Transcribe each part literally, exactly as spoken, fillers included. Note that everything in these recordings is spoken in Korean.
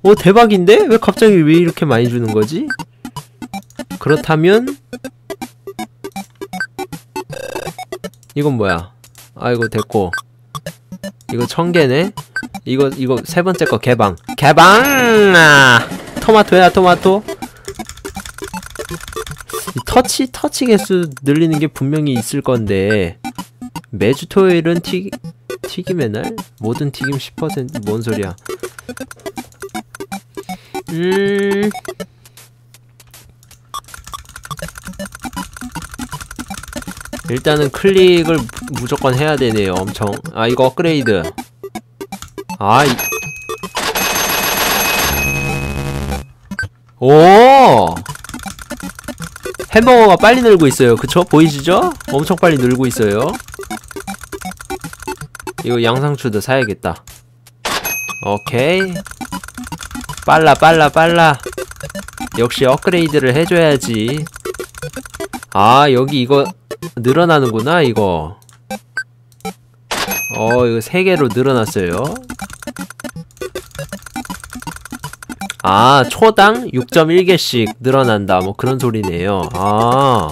오, 대박인데? 왜 갑자기 왜 이렇게 많이 주는 거지? 그렇다면 이건 뭐야? 아, 이거 됐고, 이거 천 개네? 이거 이거 세 번째 거 개방. 개방! 아, 토마토야, 토마토. 이 터치 터치 개수 늘리는 게 분명히 있을 건데, 매주 토요일은 튀 튀김의 날? 모든 튀김 십 퍼센트. 뭔 소리야? 음. 일단은 클릭을 무조건 해야 되네요. 엄청. 아, 이거 업그레이드. 아, 이... 오! 햄버거가 빨리 늘고 있어요. 그쵸? 보이시죠? 엄청 빨리 늘고 있어요. 이거 양상추도 사야겠다. 오케이. 빨라 빨라 빨라. 역시 업그레이드를 해줘야지. 아, 여기 이거 늘어나는구나, 이거. 어, 이거 세 개로 늘어났어요. 아, 초당 육 점 일 개씩 늘어난다, 뭐 그런 소리네요. 아,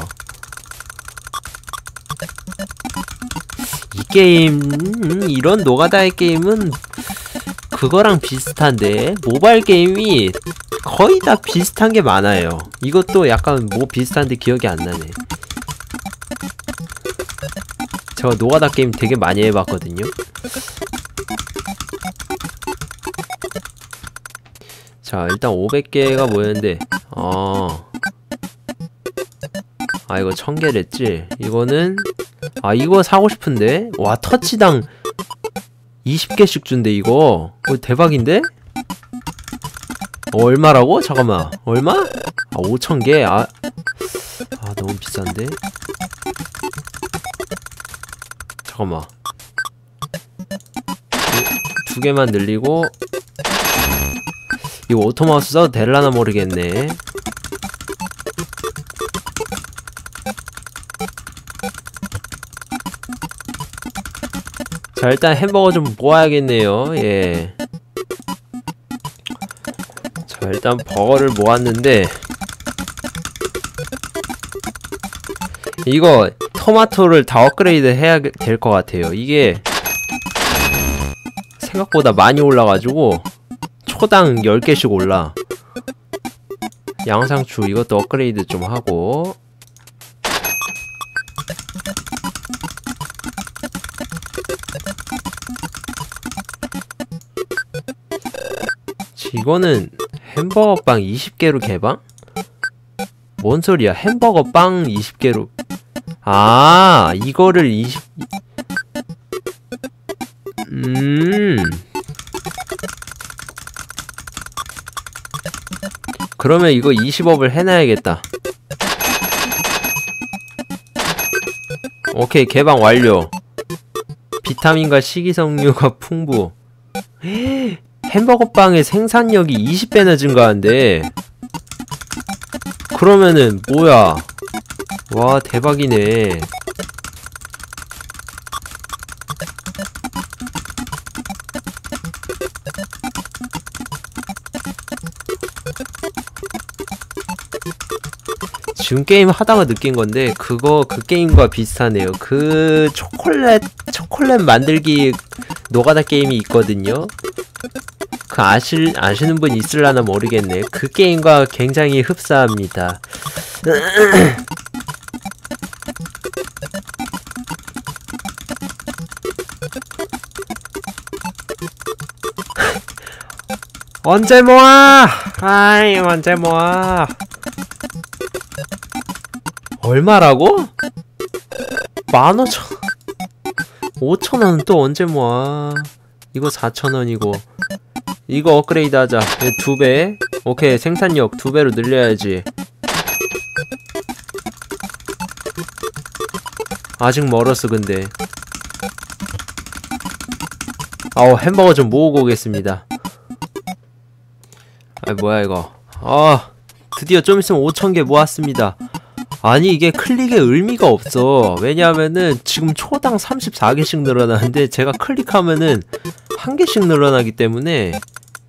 이 게임, 음, 이런 노가다의 게임은 그거랑 비슷한데, 모바일 게임이 거의 다 비슷한 게 많아요. 이것도 약간 뭐 비슷한데 기억이 안 나네. 제가 노가다 게임 되게 많이 해봤거든요. 자, 일단 오백 개가 뭐였는데, 아, 아 이거 천 개랬지? 이거는, 아 이거 사고 싶은데? 와, 터치당 이십 개씩 준대, 이거. 어, 대박인데? 어, 얼마라고? 잠깐만, 얼마? 아, 오천 개? 아, 아 너무 비싼데? 잠깐만, 두 개만 늘리고, 이거 오토마우스 써도 될라나 모르겠네. 자, 일단 햄버거 좀 모아야겠네요. 예. 자, 일단 버거를 모았는데, 이거 토마토를 다 업그레이드 해야 될 것 같아요. 이게 생각보다 많이 올라가지고 초당 열 개씩 올라. 양상추 이것도 업그레이드 좀 하고, 이거는 햄버거 빵 이십 개로 개방? 뭔 소리야? 햄버거 빵 이십 개로. 아, 이거를 이십... 음... 그러면 이거 이십업을 해놔야겠다. 오케이, 개방 완료. 비타민과 식이섬유가 풍부. 햄버거 빵의 생산력이 이십 배나 증가한대. 그러면은 뭐야? 와, 대박이네. 지금 게임 하다가 느낀 건데, 그거 그 게임과 비슷하네요. 그 초콜릿 초콜릿 만들기 노가다 게임이 있거든요. 그 아실 아시는 분 있을라나 모르겠네. 그 게임과 굉장히 흡사합니다. 언제 모아? 아이, 언제 모아? 얼마라고? 만 오천, 오천 원은 또 언제 모아? 이거 사천 원이고, 이거 업그레이드 하자. 두 배. 오케이, 생산력 두 배로 늘려야지. 아직 멀었어, 근데. 아우, 햄버거 좀 모으고 오겠습니다. 아, 뭐야 이거. 아, 드디어 좀 있으면 오천 개 모았습니다. 아니, 이게 클릭에 의미가 없어. 왜냐하면은 지금 초당 삼십사 개씩 늘어나는데, 제가 클릭하면은 한 개씩 늘어나기 때문에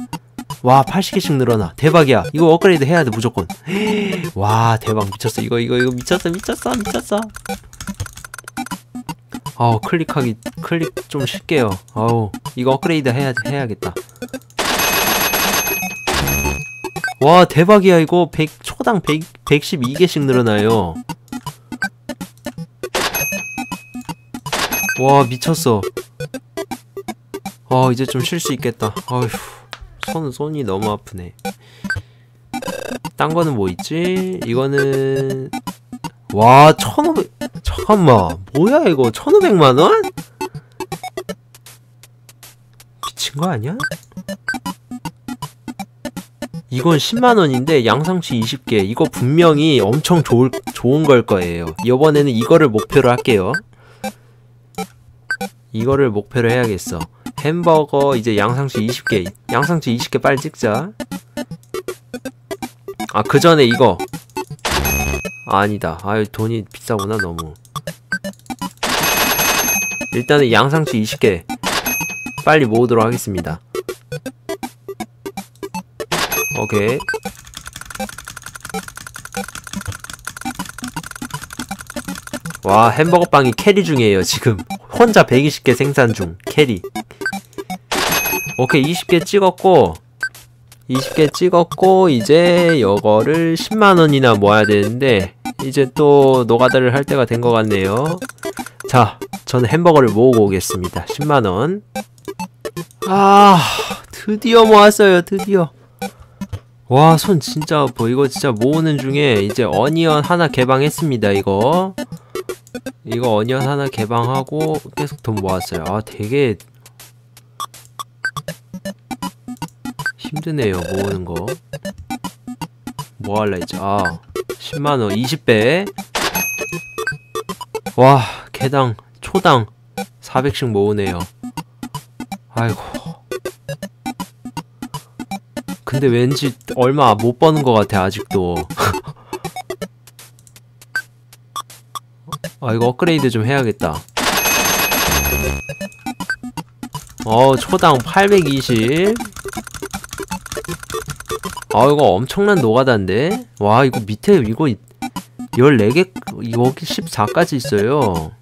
와 팔십 개씩 늘어나. 대박이야. 이거 업그레이드 해야 돼 무조건. 와 대박 미쳤어. 이거 이거 이거 미쳤어 미쳤어 미쳤어. 아우 클릭하기 클릭 좀 쉽게요. 아우 이거 업그레이드 해야 해야겠다. 와 대박이야. 이거 백 초당 백 백십이 개씩 늘어나요. 와 미쳤어. 아 이제 좀 쉴 수 있겠다. 아휴 손, 손이 너무 아프네. 딴 거는 뭐 있지? 이거는 와 천오백 잠깐만 뭐야 이거 천오백만 원? 미친 거 아니야? 이건 십만 원인데 양상추 이십 개. 이거 분명히 엄청 좋을, 좋은 걸 거예요. 이번에는 이거를 목표로 할게요. 이거를 목표로 해야겠어. 햄버거 이제 양상추 이십 개. 양상추 이십 개 빨리 찍자. 아 그 전에 이거 아, 아니다. 아유 돈이 비싸구나 너무. 일단은 양상추 이십 개 빨리 모으도록 하겠습니다. 오케이. 와 햄버거빵이 캐리 중이에요 지금. 혼자 백이십 개 생산 중. 캐리. 오케이 이십 개 찍었고 이십 개 찍었고 이제 이거를 십만 원이나 모아야 되는데 이제 또 노가다를 할 때가 된 것 같네요. 자 저는 햄버거를 모으고 오겠습니다. 십만 원. 아 드디어 모았어요. 드디어. 와 손 진짜 아파. 이거 진짜 모으는 중에 이제 어니언 하나 개방했습니다. 이거 이거 어니언 하나 개방하고 계속 돈 모았어요. 아 되게 힘드네요 모으는 거. 뭐 할라 했지? 아 십만원 이십 배. 와 개당 초당 사백씩 모으네요. 아이고. 근데 왠지 얼마 못 버는 것 같아 아직도. 아 이거 업그레이드 좀 해야겠다. 어 초당 팔백이십. 아 이거 엄청난 노가다인데. 와 이거 밑에 이거 열네 개 여기 십사까지 있어요.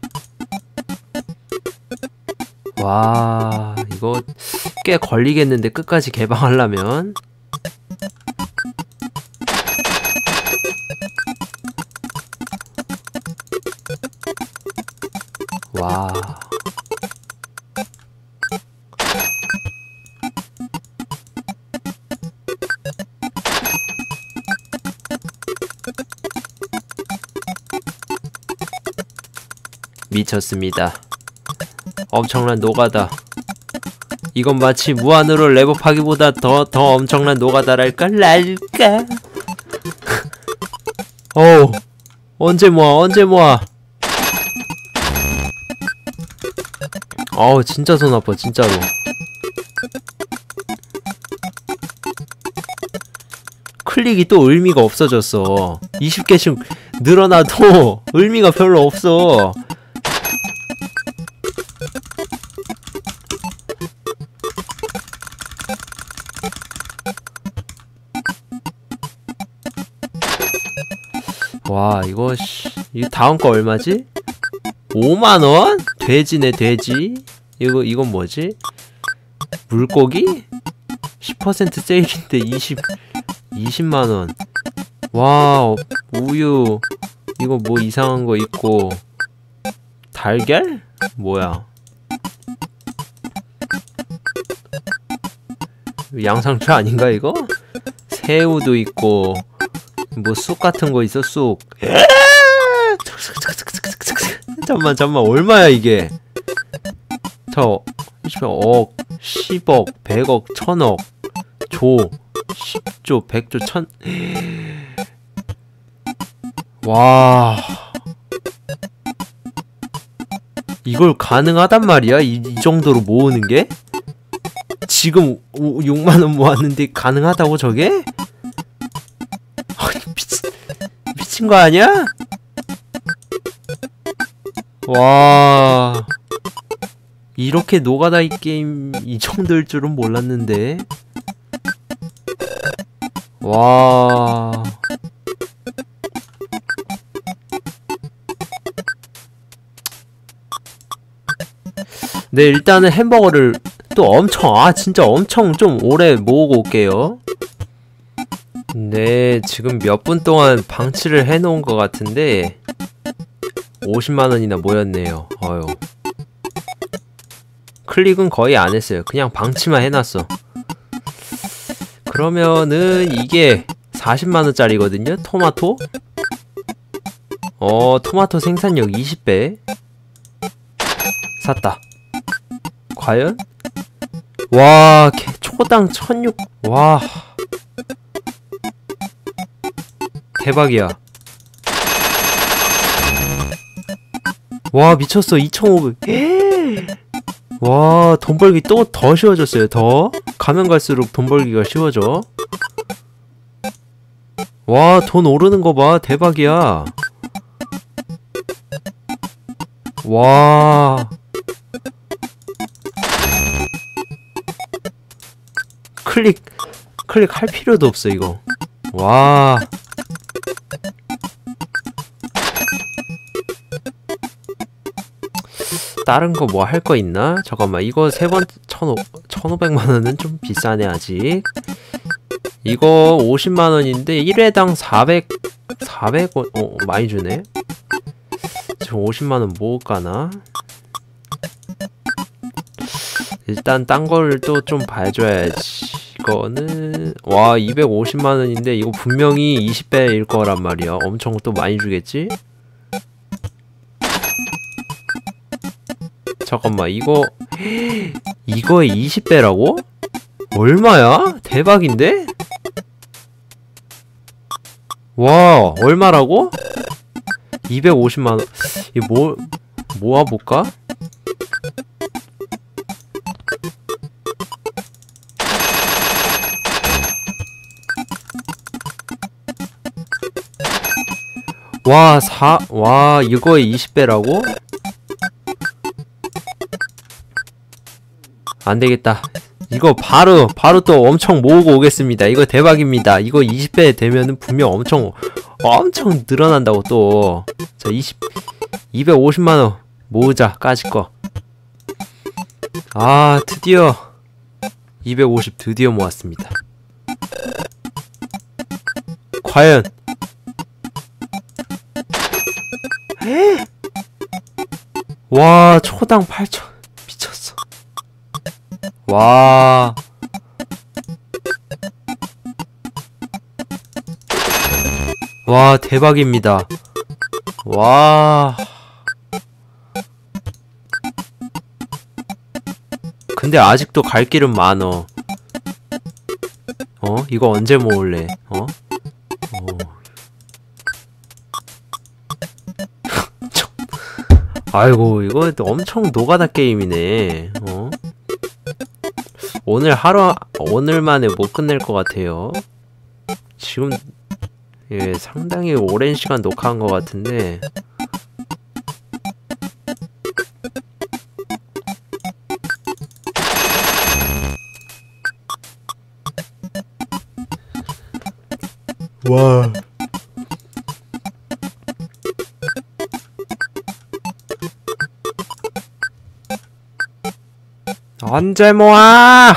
와 이거 꽤 걸리겠는데 끝까지 개방하려면. 와 미쳤습니다. 엄청난 노가다. 이건 마치 무한으로 레벨업하기보다 더, 더 엄청난 노가다랄까? 랄까? 어우 언제 모아 언제 모아. 어우 진짜 손 아파 진짜로. 클릭이 또 의미가 없어졌어. 이십 개씩 늘어나도 의미가 별로 없어. 와 이거 씨 이거 다음 거 얼마지? 오만원? 돼지네 돼지. 이거 이건 뭐지? 물고기? 십 퍼센트 세일인데 이십 이십만원. 와 우유 이거 뭐 이상한 거 있고. 달걀? 뭐야 양상추 아닌가 이거? 새우도 있고 뭐 쑥 같은 거 있어 쑥. 잠만 잠만 얼마야 이게? 저 억, 십억, 백억, 천억, 조, 십조, 백조, 천. 와 이걸 가능하단 말이야? 이, 이 정도로 모으는 게? 지금 육만원 모았는데 가능하다고 저게? 미친 미친 거 아니야? 와 이렇게 노가다 이 게임 이 정도일 줄은 몰랐는데. 와 네 일단은 햄버거를 또 엄청 아 진짜 엄청 좀 오래 모으고 올게요. 네 지금 몇 분 동안 방치를 해놓은 것 같은데 오십만원이나 모였네요. 어휴 클릭은 거의 안 했어요. 그냥 방치만 해놨어. 그러면은 이게 사십만원짜리거든요 토마토. 어 토마토 생산력 이십 배 샀다. 과연? 와 개, 초당 천육. 와 대박이야. 와 미쳤어. 이천오백. 와 돈 벌기 또 더 쉬워졌어요. 더 가면 갈수록 돈 벌기가 쉬워져. 와 돈 오르는 거 봐. 대박이야. 와 클릭 클릭 할 필요도 없어 이거. 와 다른 거 뭐 할 거 있나? 잠깐만 이거 세 번 천오백만원은 좀 비싸네 아직. 이거 오십만원인데 일 회당 사백 사백원. 어 많이 주네. 지금 오십만원 모을까나? 일단 딴 걸 또 좀 봐줘야지. 이거는 와 이백오십만원인데 이거 분명히 이십 배일 거란 말이야. 엄청 또 많이 주겠지? 잠깐만, 이거 이거의 이십 배라고? 얼마야? 대박인데? 와, 얼마라고? 이백오십만 원. 이 뭐 모아볼까? 와, 사, 와, 이거에 이십 배라고? 안 되겠다. 이거 바로, 바로 또 엄청 모으고 오겠습니다. 이거 대박입니다. 이거 이십 배 되면은 분명 엄청, 엄청 늘어난다고 또. 자, 이십, 이백오십만 원 모으자, 까짓 거. 아, 드디어. 이백오십 드디어 모았습니다. 과연. 와, 초당 팔천. 미쳤어. 와. 와, 대박입니다. 와. 근데 아직도 갈 길은 많어. 어? 이거 언제 모을래? 어? 어. 아이고, 이거 엄청 노가다 게임이네. 어? 오늘 하루, 오늘 만에 못 끝낼 것 같아요. 지금, 예, 상당히 오랜 시간 녹화한 것 같은데. 와. 언제 모아?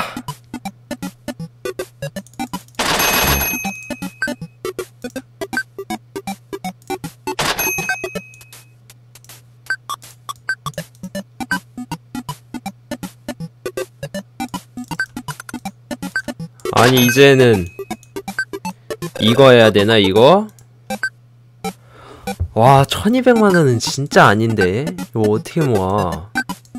아니, 이제는 이거 해야 되나, 이거? 와, 천이백만 원은 진짜 아닌데? 이거 어떻게 모아?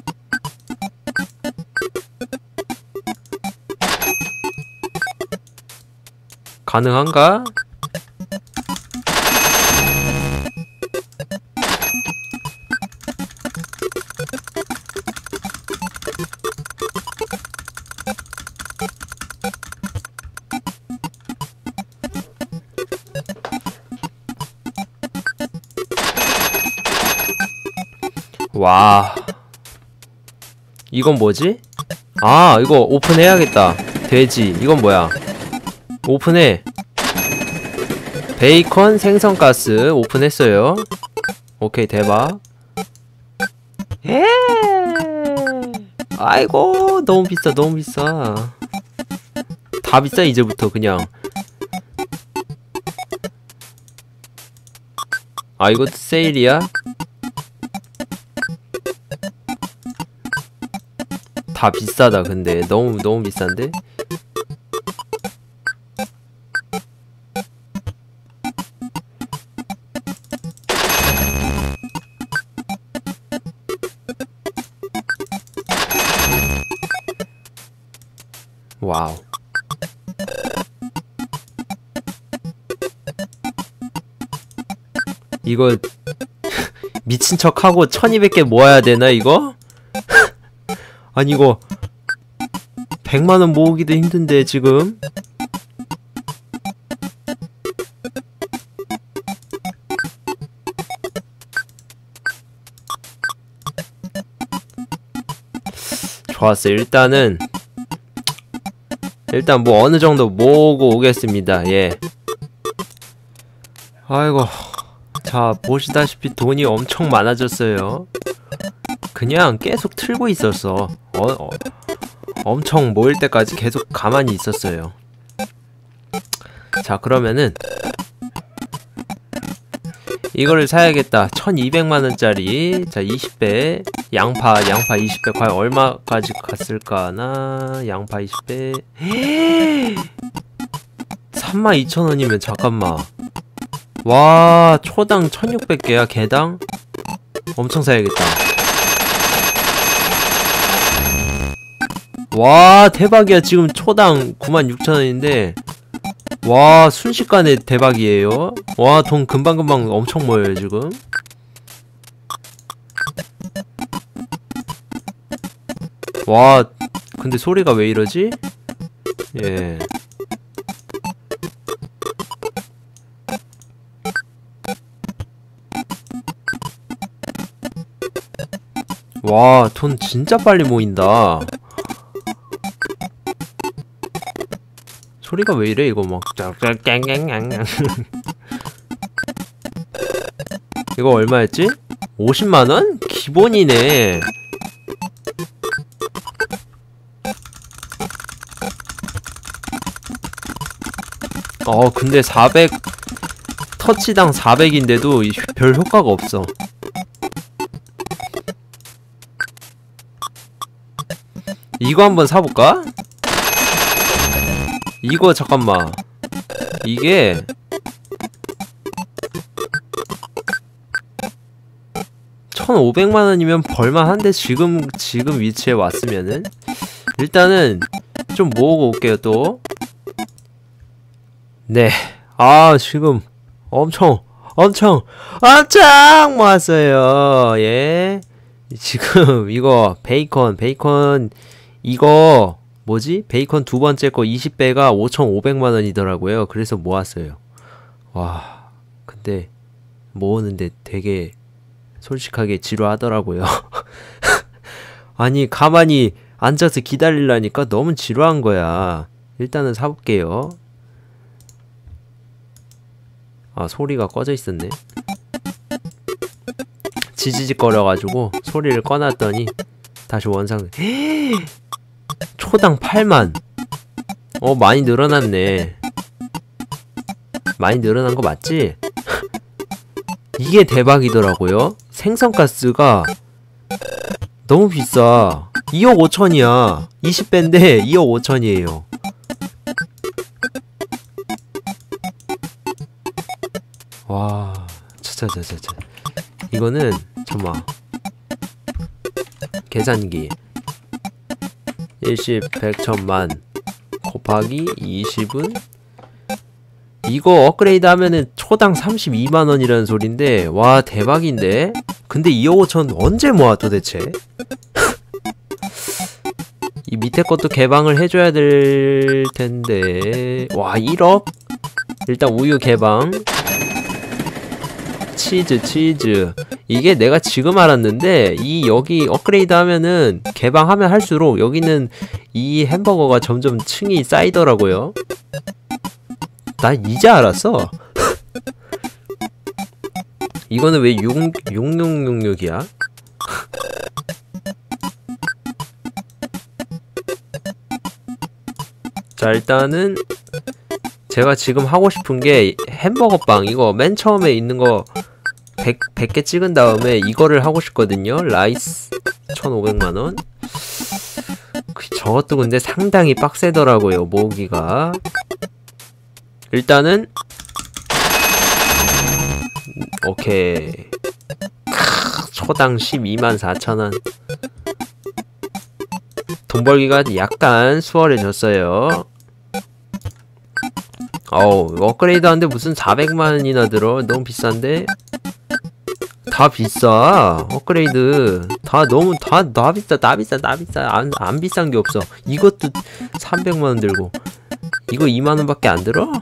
가능한가? 와, 이건 뭐지? 아, 이거 오픈해야겠다. 돼지, 이건 뭐야? 오픈해. 베이컨 생선가스 오픈했어요. 오케이, 대박. 에 아이고, 너무 비싸, 너무 비싸. 다 비싸, 이제부터 그냥. 아, 이것도 세일이야? 다 비싸다. 근데 너무 너무 비싼데? 와우. 이거 미친 척하고 천이백 개 모아야 되나 이거? 아니 이거 백만 원 모으기도 힘든데 지금. 좋았어. 일단은 일단 뭐 어느 정도 모으고 오겠습니다. 예. 아이고. 자, 보시다시피 돈이 엄청 많아졌어요. 그냥 계속 틀고 있었어. 어, 어, 엄청 모일 때까지 계속 가만히 있었어요. 자, 그러면은 이거를 사야겠다. 천이백만 원짜리. 자, 이십 배 양파, 양파 이십 배 과연 얼마까지 갔을까나? 양파 이십 배 삼만 이천 원이면 잠깐만. 와, 초당 천육백 개야, 개당? 엄청 사야겠다. 와 대박이야. 지금 초당 구만 육천 원인데 와 순식간에 대박이에요. 와 돈 금방금방 엄청 모여요 지금. 와 근데 소리가 왜 이러지? 예. 와 돈 진짜 빨리 모인다. 소리가 왜 이래 이거 막 짱짱짱짱짱. 이거 얼마였지? 오십만 원? 기본이네. 어 근데 사백 터치당 사백인데도 별 효과가 없어. 이거 한번 사볼까? 이거 잠깐만. 이게 천오백만 원이면 벌만한데 지금 지금 위치에 왔으면은 일단은 좀 모으고 올게요 또. 네. 아 지금 엄청 엄청 엄청 모았어요. 예. 지금 이거 베이컨 베이컨 이거 뭐지? 베이컨 두 번째 거 이십 배가 오천오백만 원이더라고요. 그래서 모았어요. 와, 근데 모으는데 되게 솔직하게 지루하더라고요. 아니, 가만히 앉아서 기다리려니까 너무 지루한 거야. 일단은 사볼게요. 아, 소리가 꺼져 있었네. 지지직 거려가지고 소리를 꺼놨더니 다시 원상. 초당 팔만. 어 많이 늘어났네. 많이 늘어난 거 맞지? 이게 대박이더라고요. 생선가스가 너무 비싸. 이억 오천이야. 이십 배인데 이억 오천이에요. 와, 차차차차차. 이거는 잠깐만. 계산기. 일십, 백, 천만 곱하기 이십은 이거 업그레이드 하면은 초당 삼십이만 원이라는 소린데 와 대박인데? 근데 이억 오천 언제 모아 도대체? 이 밑에 것도 개방을 해줘야 될 텐데 와 일억? 일단 우유 개방. 치즈 치즈 이게 내가 지금 알았는데 이 여기 업그레이드 하면은 개방하면 할수록 여기는 이 햄버거가 점점 층이 쌓이더라고요. 나 이제 알았어. 이거는 왜 육육육육이야? 자 일단은 제가 지금 하고 싶은 게 햄버거빵 이거 맨 처음에 있는 거 백, 백 개 찍은 다음에 이거를 하고 싶거든요. 라이스 천오백만 원. 저것도 근데 상당히 빡세더라고요. 모으기가. 일단은 오케이. 초당 십이만 사천 원. 돈 벌기가 약간 수월해졌어요. 어우 업그레이드 하는데 무슨 사백만 원이나 들어. 너무 비싼데? 다 비싸. 업그레이드 다 너무 다 다 비싸 다 비싸 다 비싸. 안, 안 비싼 게 없어. 이것도 삼백만 원 들고 이거 이만 원 밖에 안 들어?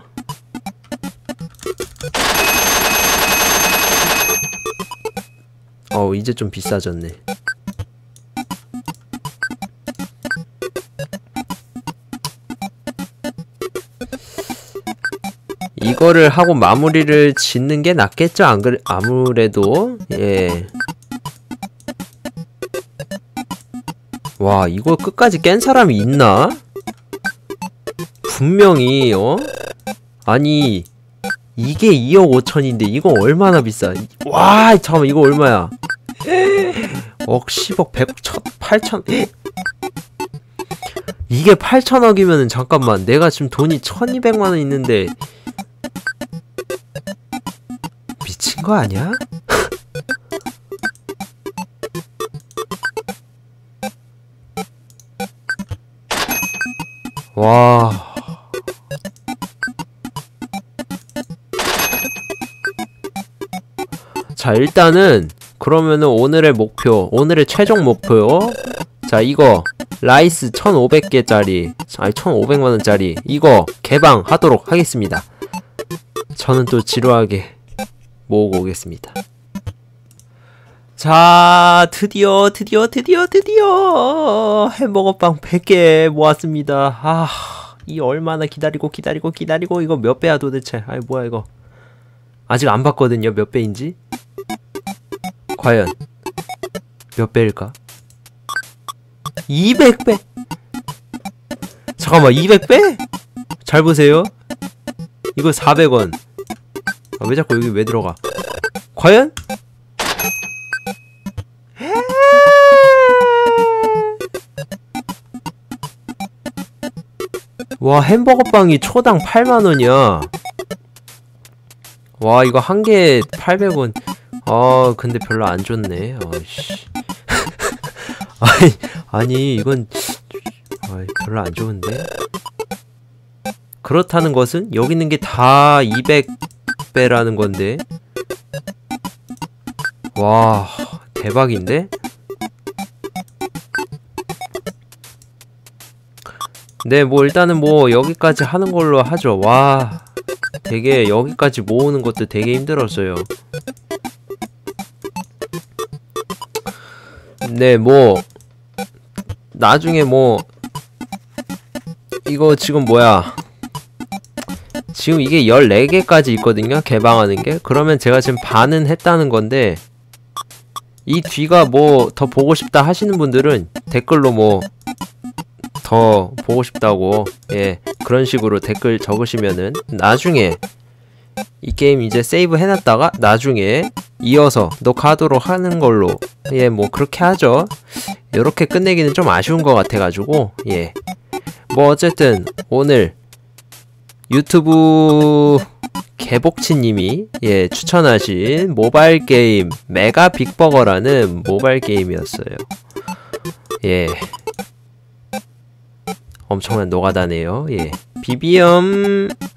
어 이제 좀 비싸졌네. 이거를 하고 마무리를 짓는 게 낫겠죠? 안 그래? 아무래도 예. 와 이거 끝까지 깬 사람이 있나? 분명히 어? 아니 이게 이억 오천인데 이거 얼마나 비싸? 와 잠깐만 이거 얼마야? 억, 십억, 백억, 천, 팔천 이게 팔천억이면은 잠깐만 내가 지금 돈이 천이백만 원 있는데 미친 거 아니야? 와. 자, 일단은 그러면은 오늘의 목표, 오늘의 최종 목표요. 자, 이거 라이스 천오백 개짜리, 아니 천오백만 원짜리 이거 개방하도록 하겠습니다. 저는 또 지루하게 모으고 오겠습니다. 자, 드디어 드디어 드디어 드디어 햄버거빵 백 개 모았습니다. 아, 이 얼마나 기다리고 기다리고 기다리고. 이거 몇 배야 도대체. 아이 뭐야 이거. 아직 안 봤거든요, 몇 배인지. 과연 몇 배일까? 이백 배! 잠깐만, 이백 배? 잘 보세요. 이거 사백 원. 아, 왜 자꾸 여기 왜 들어가? 과연? 와, 햄버거빵이 초당 팔만 원이야. 와, 이거 한 개에 팔백 원. 아, 근데 별로 안 좋네. 아이씨. 아니, 아니, 이건, 아이, 별로 안 좋은데? 그렇다는 것은, 여기 있는 게 다 이백 배라는 건데? 와, 대박인데? 네, 뭐, 일단은 뭐, 여기까지 하는 걸로 하죠. 와, 되게, 여기까지 모으는 것도 되게 힘들었어요. 네, 뭐 나중에 뭐 이거 지금 뭐야, 지금 이게 열네 개까지 있거든요, 개방하는 게. 그러면 제가 지금 반은 했다는 건데, 이 뒤가 뭐 더 보고 싶다 하시는 분들은 댓글로 뭐 더 보고 싶다고, 예, 그런 식으로 댓글 적으시면은 나중에 이 게임 이제 세이브 해놨다가 나중에 이어서 녹화하도록 하는 걸로, 예, 뭐 그렇게 하죠. 요렇게 끝내기는 좀 아쉬운 것 같아가지고, 예, 뭐 어쨌든 오늘 유튜브 개복치님이, 예, 추천하신 모바일 게임 메가 빅버거라는 모바일 게임이었어요. 예, 엄청난 노가다네요. 예, 비비엄.